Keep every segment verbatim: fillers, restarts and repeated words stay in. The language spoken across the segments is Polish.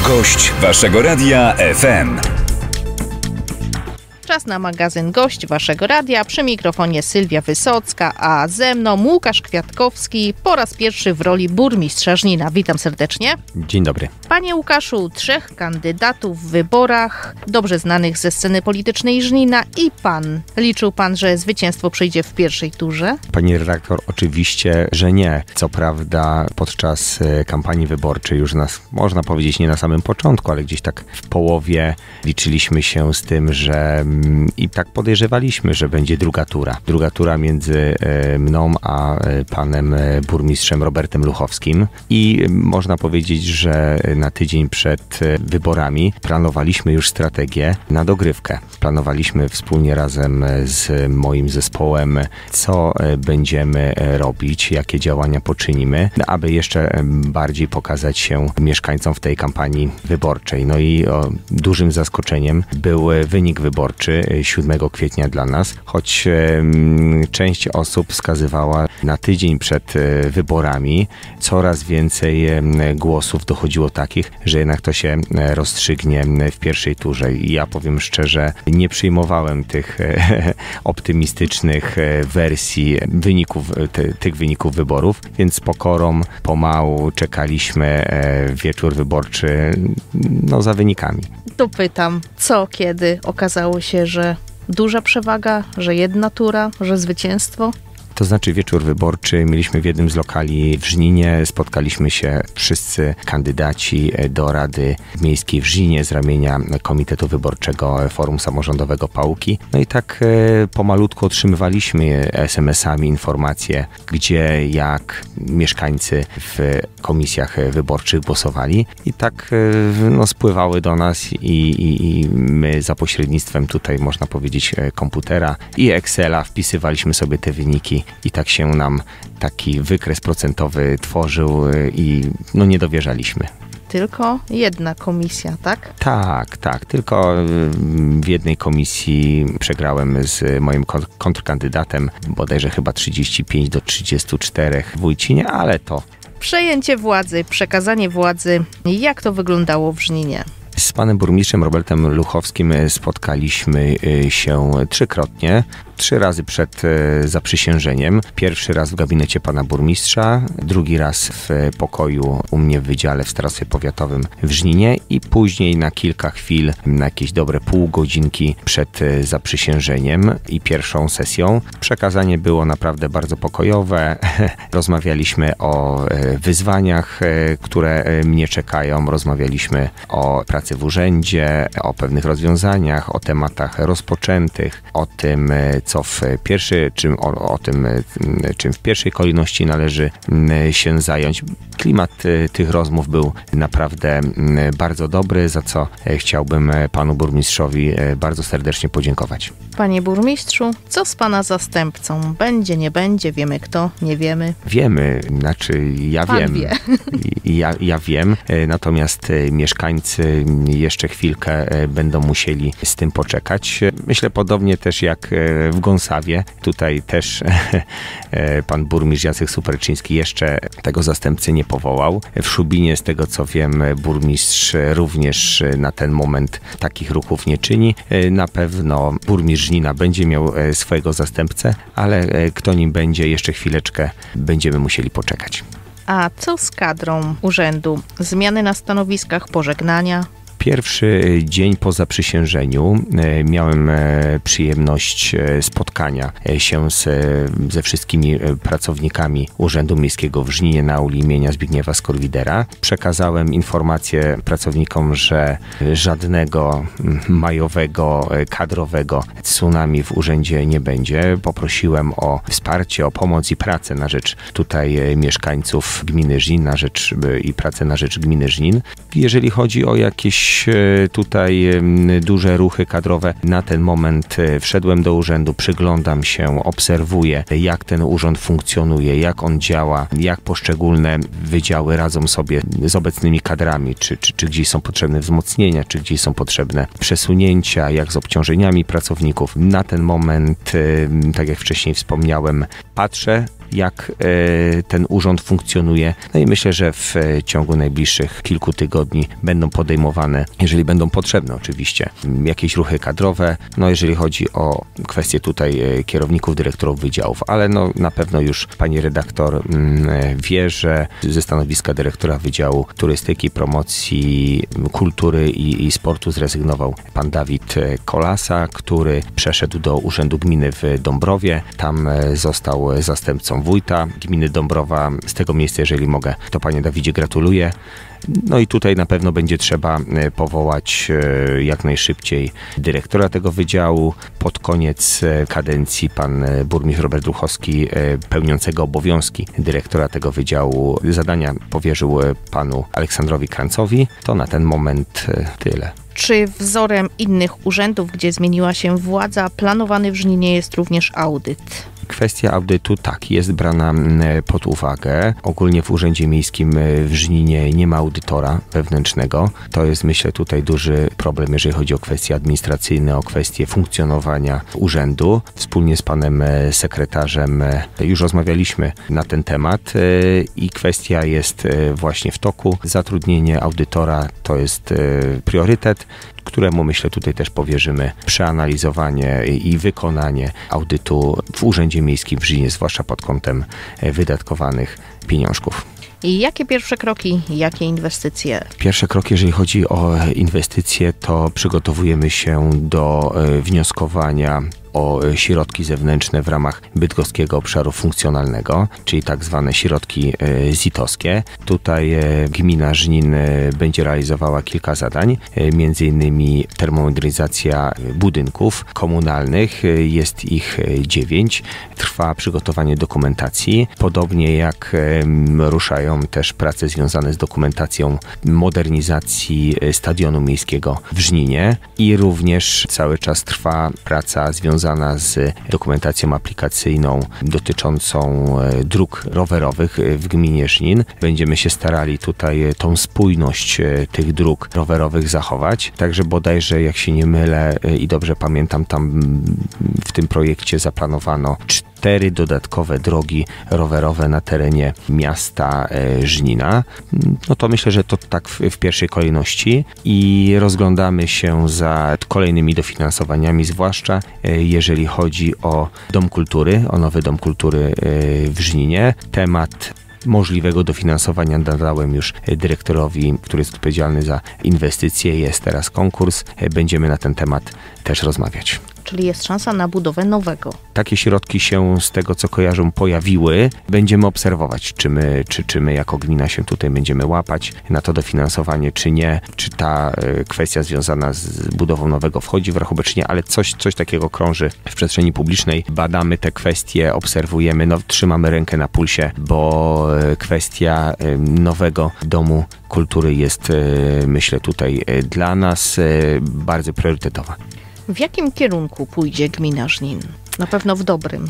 Gość waszego radia F M. Czas na magazyn Gość waszego radia. Przy mikrofonie Sylwia Wysocka, a ze mną Łukasz Kwiatkowski po raz pierwszy w roli burmistrza Żnina. Witam serdecznie. Dzień dobry. Panie Łukaszu, trzech kandydatów w wyborach, dobrze znanych ze sceny politycznej Żnina i pan. Liczył pan, że zwycięstwo przyjdzie w pierwszej turze? Pani redaktor, oczywiście, że nie. Co prawda podczas kampanii wyborczej już nas, można powiedzieć, nie na samym początku, ale gdzieś tak w połowie liczyliśmy się z tym, że i tak podejrzewaliśmy, że będzie druga tura. Druga tura między mną a panem burmistrzem Robertem Luchowskim. I można powiedzieć, że na tydzień przed wyborami planowaliśmy już strategię na dogrywkę. Planowaliśmy wspólnie razem z moim zespołem, co będziemy robić, jakie działania poczynimy, aby jeszcze bardziej pokazać się mieszkańcom w tej kampanii wyborczej. No i o, dużym zaskoczeniem był wynik wyborczy siódmego kwietnia dla nas, choć e, część osób wskazywała na tydzień przed e, wyborami. Coraz więcej e, głosów dochodziło takich, że jednak to się e, rozstrzygnie w pierwszej turze. I ja powiem szczerze, nie przyjmowałem tych e, optymistycznych e, wersji wyników, te, tych wyników wyborów, więc z pokorą pomału czekaliśmy e, wieczór wyborczy no, za wynikami. To pytam, co kiedy okazało się, że duża przewaga, że jedna tura, że zwycięstwo? To znaczy wieczór wyborczy mieliśmy w jednym z lokali w Żninie. Spotkaliśmy się wszyscy kandydaci do Rady Miejskiej w Żninie z ramienia Komitetu Wyborczego Forum Samorządowego Pałki. No i tak e, pomalutku otrzymywaliśmy es em esami informacje, gdzie, jak mieszkańcy w komisjach wyborczych głosowali. I tak e, no, spływały do nas i, i, i my za pośrednictwem tutaj, można powiedzieć, komputera i Excela wpisywaliśmy sobie te wyniki. I tak się nam taki wykres procentowy tworzył i no nie dowierzaliśmy. Tylko jedna komisja, tak? Tak, tak. Tylko w jednej komisji przegrałem z moim kontrkandydatem, bodajże chyba trzydzieści pięć do trzydziestu czterech w Wójcinie, ale to... Przejęcie władzy, przekazanie władzy. Jak to wyglądało w Żninie? Z panem burmistrzem Robertem Luchowskim spotkaliśmy się trzykrotnie. Trzy razy przed zaprzysiężeniem. Pierwszy raz w gabinecie pana burmistrza, drugi raz w pokoju u mnie w wydziale w Starostwie Powiatowym w Żninie i później na kilka chwil, na jakieś dobre pół godzinki przed zaprzysiężeniem i pierwszą sesją. Przekazanie było naprawdę bardzo pokojowe. Rozmawialiśmy o wyzwaniach, które mnie czekają. Rozmawialiśmy o pracy w urzędzie, o pewnych rozwiązaniach, o tematach rozpoczętych, o tym, co w pierwszej, czym, o, o tym, czym w pierwszej kolejności należy się zająć. Klimat tych rozmów był naprawdę bardzo dobry, za co chciałbym panu burmistrzowi bardzo serdecznie podziękować. Panie burmistrzu, co z pana zastępcą? Będzie, nie będzie? Wiemy kto? Nie wiemy? Wiemy, znaczy ja Pan wiem. Wie. Ja, ja wiem, natomiast mieszkańcy jeszcze chwilkę będą musieli z tym poczekać. Myślę podobnie też jak w Gąsawie. Tutaj też pan burmistrz Jacek Superczyński jeszcze tego zastępcy nie powołał. W Szubinie, z tego co wiem, burmistrz również na ten moment takich ruchów nie czyni. Na pewno burmistrz Żnina będzie miał swojego zastępcę, ale kto nim będzie, jeszcze chwileczkę będziemy musieli poczekać. A co z kadrą urzędu? Zmiany na stanowiskach, pożegnania? Pierwszy dzień po zaprzysiężeniu miałem przyjemność spotkania się z, ze wszystkimi pracownikami Urzędu Miejskiego w Żninie na uli imienia Zbigniewa Skorwidera. Przekazałem informację pracownikom, że żadnego majowego, kadrowego tsunami w urzędzie nie będzie. Poprosiłem o wsparcie, o pomoc i pracę na rzecz tutaj mieszkańców gminy Żnin, na rzecz i pracę na rzecz gminy Żnin. Jeżeli chodzi o jakieś tutaj duże ruchy kadrowe, na ten moment wszedłem do urzędu, przyglądam się, obserwuję, jak ten urząd funkcjonuje, jak on działa, jak poszczególne wydziały radzą sobie z obecnymi kadrami, czy, czy, czy gdzieś są potrzebne wzmocnienia, czy gdzieś są potrzebne przesunięcia, jak z obciążeniami pracowników. Na ten moment, tak jak wcześniej wspomniałem, patrzę, jak ten urząd funkcjonuje. No i myślę, że w ciągu najbliższych kilku tygodni będą podejmowane, jeżeli będą potrzebne oczywiście, jakieś ruchy kadrowe, no jeżeli chodzi o kwestie tutaj kierowników, dyrektorów wydziałów, ale no na pewno już pani redaktor wie, że ze stanowiska dyrektora Wydziału Turystyki, Promocji, Kultury i, i Sportu zrezygnował pan Dawid Kolasa, który przeszedł do Urzędu Gminy w Dąbrowie. Tam został zastępcą wójta gminy Dąbrowa. Z tego miejsca, jeżeli mogę, to panie Dawidzie gratuluję. No i tutaj na pewno będzie trzeba powołać jak najszybciej dyrektora tego wydziału. Pod koniec kadencji pan burmistrz Robert Ruchowski, pełniącego obowiązki dyrektora tego wydziału, zadania powierzył panu Aleksandrowi Krancowi. To na ten moment tyle. Czy wzorem innych urzędów, gdzie zmieniła się władza, planowany w Żninie jest również audyt? Kwestia audytu, tak, jest brana pod uwagę. Ogólnie w Urzędzie Miejskim w Żninie nie ma audytora wewnętrznego. To jest, myślę, tutaj duży problem, jeżeli chodzi o kwestie administracyjne, o kwestie funkcjonowania urzędu. Wspólnie z panem sekretarzem już rozmawialiśmy na ten temat i kwestia jest właśnie w toku. Zatrudnienie audytora to jest priorytet, któremu, myślę, tutaj też powierzymy przeanalizowanie i wykonanie audytu w Urzędzie Miejskim w Żninie, zwłaszcza pod kątem wydatkowanych pieniążków. I jakie pierwsze kroki, jakie inwestycje? Pierwsze kroki, jeżeli chodzi o inwestycje, to przygotowujemy się do wnioskowania o środki zewnętrzne w ramach Bydgoskiego Obszaru Funkcjonalnego, czyli tak zwane środki zitowskie. Tutaj gmina Żnin będzie realizowała kilka zadań, między innymi termomodernizacja budynków komunalnych. Jest ich dziewięć. Trwa przygotowanie dokumentacji. Podobnie jak ruszają też prace związane z dokumentacją modernizacji stadionu miejskiego w Żninie i również cały czas trwa praca związana z dokumentacją aplikacyjną dotyczącą dróg rowerowych w gminie Żnin. Będziemy się starali tutaj tą spójność tych dróg rowerowych zachować. Także bodajże, jak się nie mylę i dobrze pamiętam, tam w tym projekcie zaplanowano cztery dodatkowe drogi rowerowe na terenie miasta Żnina. No to myślę, że to tak w, w pierwszej kolejności i rozglądamy się za kolejnymi dofinansowaniami, zwłaszcza jeżeli chodzi o Dom Kultury, o nowy Dom Kultury w Żninie. Temat możliwego dofinansowania nadałem już dyrektorowi, który jest odpowiedzialny za inwestycje. Jest teraz konkurs. Będziemy na ten temat też rozmawiać. Czyli jest szansa na budowę nowego. Takie środki się z tego, co kojarzą, pojawiły. Będziemy obserwować, czy my, czy, czy my jako gmina się tutaj będziemy łapać na to dofinansowanie, czy nie. Czy ta y, kwestia związana z budową nowego wchodzi w rachubę, czy nie. Ale coś, coś takiego krąży w przestrzeni publicznej. Badamy te kwestie, obserwujemy, no, trzymamy rękę na pulsie, bo y, kwestia y, nowego domu kultury jest, y, myślę, tutaj y, dla nas y, bardzo priorytetowa. W jakim kierunku pójdzie gmina Żnin? Na pewno w dobrym.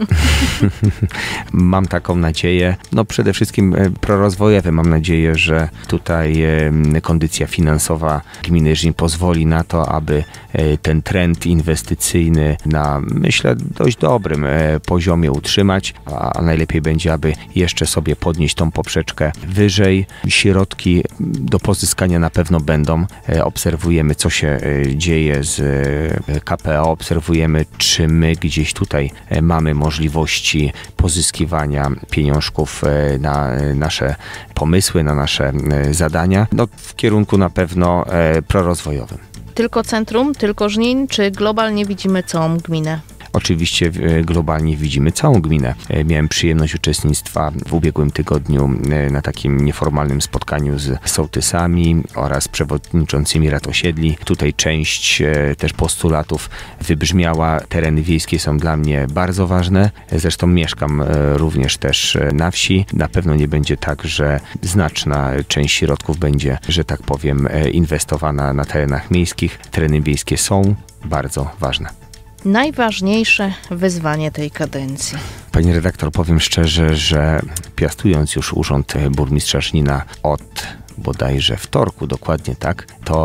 Mam taką nadzieję. No przede wszystkim prorozwojowy. Mam nadzieję, że tutaj kondycja finansowa gminy Żnin pozwoli na to, aby ten trend inwestycyjny na, myślę, dość dobrym poziomie utrzymać, a najlepiej będzie, aby jeszcze sobie podnieść tą poprzeczkę wyżej. Środki do pozyskania na pewno będą. Obserwujemy, co się dzieje z K P O, obserwujemy, czy my gdzieś tutaj mamy możliwości pozyskiwania pieniążków na nasze pomysły, na nasze zadania. No, w kierunku na pewno prorozwojowym. Tylko centrum, tylko Żnin, czy globalnie widzimy całą gminę? Oczywiście globalnie widzimy całą gminę. Miałem przyjemność uczestnictwa w ubiegłym tygodniu na takim nieformalnym spotkaniu z sołtysami oraz przewodniczącymi rad osiedli. Tutaj część też postulatów wybrzmiała. Tereny wiejskie są dla mnie bardzo ważne. Zresztą mieszkam również też na wsi. Na pewno nie będzie tak, że znaczna część środków będzie, że tak powiem, inwestowana na terenach miejskich. Tereny wiejskie są bardzo ważne. Najważniejsze wyzwanie tej kadencji? Pani redaktor, powiem szczerze, że piastując już urząd burmistrza Żnina od bodajże wtorku, dokładnie tak, to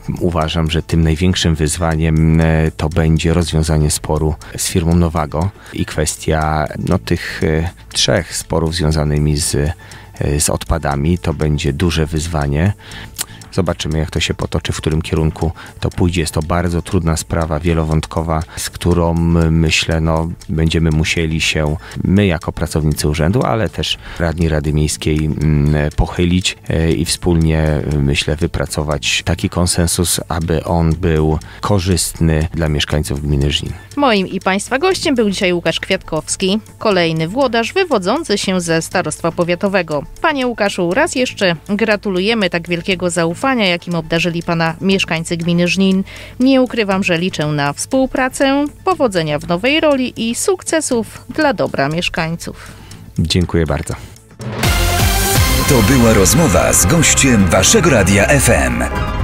uważam, że tym największym wyzwaniem to będzie rozwiązanie sporu z firmą Nowago i kwestia no, tych trzech sporów związanymi z, z odpadami. To będzie duże wyzwanie. Zobaczymy, jak to się potoczy, w którym kierunku to pójdzie. Jest to bardzo trudna sprawa, wielowątkowa, z którą myślę, no, będziemy musieli się my jako pracownicy urzędu, ale też radni Rady Miejskiej pochylić i wspólnie, myślę, wypracować taki konsensus, aby on był korzystny dla mieszkańców gminy Żnin. Moim i Państwa gościem był dzisiaj Łukasz Kwiatkowski, kolejny włodarz wywodzący się ze starostwa powiatowego. Panie Łukaszu, raz jeszcze gratulujemy tak wielkiego zaufania, jakim obdarzyli Pana mieszkańcy gminy Żnin. Nie ukrywam, że liczę na współpracę, powodzenia w nowej roli i sukcesów dla dobra mieszkańców. Dziękuję bardzo. To była rozmowa z gościem Waszego Radia F M.